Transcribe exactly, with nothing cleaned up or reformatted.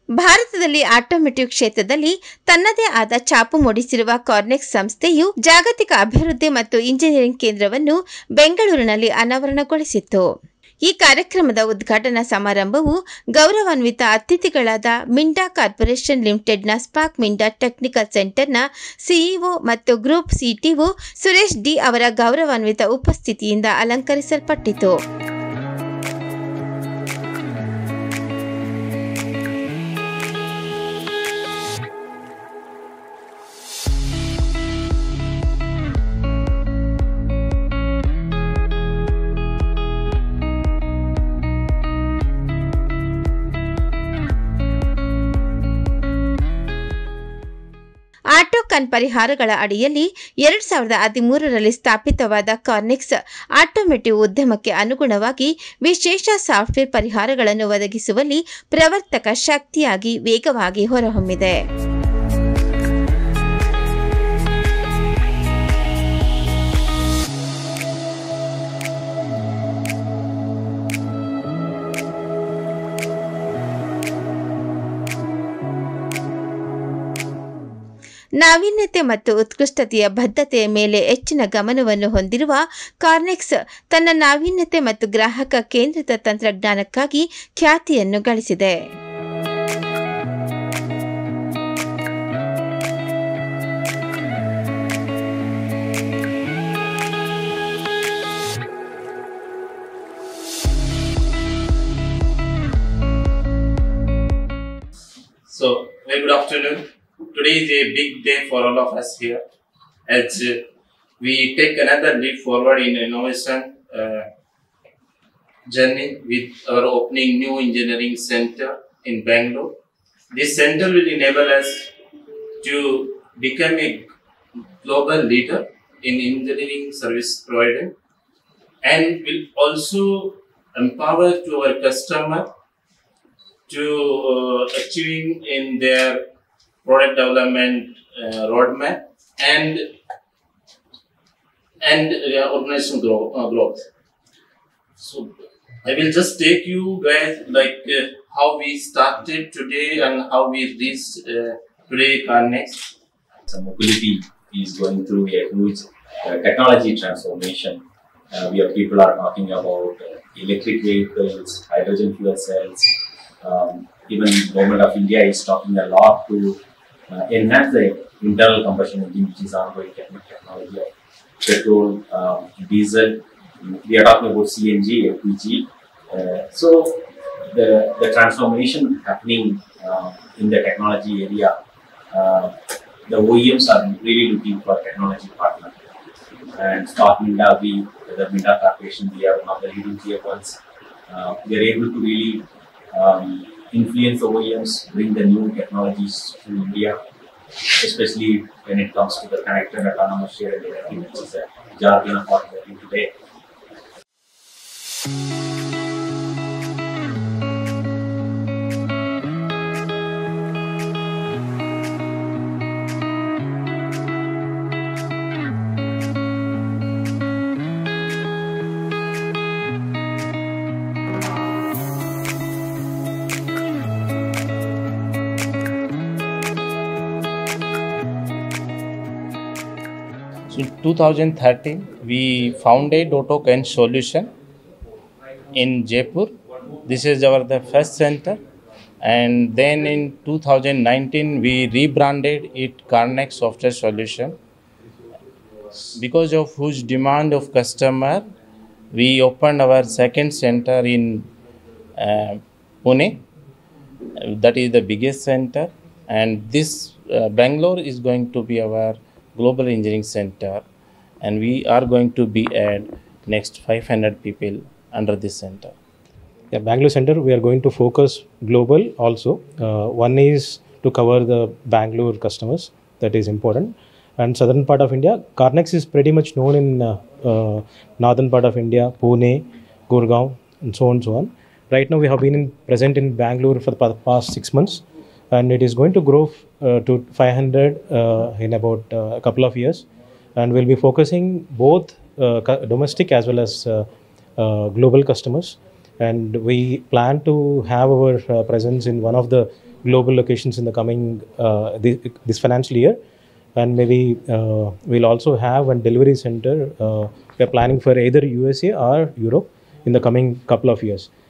ಭಾರತದಲ್ಲಿ ಆಟೋಮೋಟಿವ್ ಕ್ಷೇತ್ರದಲ್ಲಿ ತನ್ನದೇ ಆದ ಛಾಪು ಮೂಡಿಸಿರುವ ಕಾರ್ನೆಕ್ಸ್ ಸಂಸ್ಥೆಯು ಜಾಗತಿಕ ಅಭಿವೃದ್ಧಿ ಮತ್ತು ಇಂಜಿನಿಯರಿಂಗ್ ಕೇಂದ್ರವನ್ನು ಬೆಂಗಳೂರಿನಲ್ಲಿ ಅನಾವರಣಗೊಳಿಸಿತ್ತು. ಈ ಕಾರ್ಯಕ್ರಮದ ಉದ್ಘಾಟನಾ ಸಮಾರಂಭವು ಗೌರವಾನ್ವಿತ ಅತಿಥಿಗಳಾದ ಮಿಂಡಾ ಕಾರ್ಪೊರೇಷನ್ ಲಿಮಿಟೆಡ್ನ ಸ್ಪಾರ್ಕ್ ಮಿಂಡಾ ಟೆಕ್ನಿಕಲ್ ಸೆಂಟರ್ನ ಸಿಇಒ ಮತ್ತು ಗ್ರೂಪ್ ಸಿಟಿಒ ಸುರೇಶ್ ಡಿ ಅವರ ಗೌರವಾನ್ವಿತ ಉಪಸ್ಥಿತಿಯಿಂದ ಅಲಂಕರಿಸಲ್ಪಟ್ಟಿತು. ಆಟೋಕಾನ್ ಪರಿಹಾರಗಳ ಅಡಿಯಲ್ಲಿ ಎರಡ್ ಸಾವಿರದ ಹದಿಮೂರರಲ್ಲಿ ಸ್ಥಾಪಿತವಾದ ಕಾರ್ನೆಕ್ಸ್ ಆಟೋಮೋಟಿವ್ ಉದ್ಯಮಕ್ಕೆ ಅನುಗುಣವಾಗಿ ವಿಶೇಷ ಸಾಫ್ಟ್ವೇರ್ ಪರಿಹಾರಗಳನ್ನು ಒದಗಿಸುವಲ್ಲಿ ಪ್ರವರ್ತಕ ಶಕ್ತಿಯಾಗಿ ವೇಗವಾಗಿ ಹೊರಹೊಮ್ಮಿದೆ. ನಾವೀನ್ಯತೆ ಮತ್ತು ಉತ್ಕೃಷ್ಟತೆಯ ಬದ್ಧತೆಯ ಮೇಲೆ ಹೆಚ್ಚಿನ ಗಮನವನ್ನು ಹೊಂದಿರುವ ಕಾರ್ನೆಕ್ಸ್ ತನ್ನ ನಾವೀನ್ಯತೆ ಮತ್ತು ಗ್ರಾಹಕ ಕೇಂದ್ರಿತ ತಂತ್ರಜ್ಞಾನಕ್ಕಾಗಿ ಖ್ಯಾತಿಯನ್ನು ಗಳಿಸಿದೆ. So, very good afternoon. Today is a big day for all of us here as uh, we take another leap forward in innovation uh, journey with our opening new engineering center in Bangalore. This center will enable us to become a global leader in engineering service provider and will also empower to our customer to uh, achieving in their product development uh, roadmap and and uh, organization grow, uh, growth. So I will just take you guys like uh, how we started today and how we reached uh, today Carnext. So mobility is going through a huge uh, technology transformation. Uh, we are people are talking about uh, electric vehicles, hydrogen fuel cells. Um, even the government of India is talking a lot to Uh, enhance the internal combustion engine, which is ongoing technology of petrol, um, diesel. We are talking about C N G, L P G. Uh, so the the transformation happening uh, in the technology area, uh, the O E Ms are really looking for technology partner. And Spark Minda, we the Minda Corporation, we are one of the leading tier ones. Uh, we are able to really um, influence the O E Ms, bring the new technologies to India, especially when it comes to the connected autonomous shared everything, which is a jargon of what we are doing today. So in two thousand thirteen, we founded AutoCAN Solution in Jaipur. This is our the first center, and then in two thousand nineteen we rebranded it Carnext Software Solution. Because of huge demand of customer, we opened our second center in uh, Pune. That is the biggest center, and this uh, Bangalore is going to be our global engineering center, and we are going to be at next five hundred people under this center. Yeah, Bangalore center we are going to focus global also. Uh, one is to cover the Bangalore customers, that is important, and southern part of India. Carnext is pretty much known in uh, uh, northern part of India, Pune, Gurgaon, and so on and so on. Right now we have been in, present in Bangalore for the past six months. And it is going to grow uh, to five hundred uh, in about uh, a couple of years, and we'll be focusing both uh, domestic as well as uh, uh, global customers. And we plan to have our uh, presence in one of the global locations in the coming uh, this, this financial year, and maybe uh, we'll also have one delivery center. Uh, we're planning for either U S A or Europe in the coming couple of years.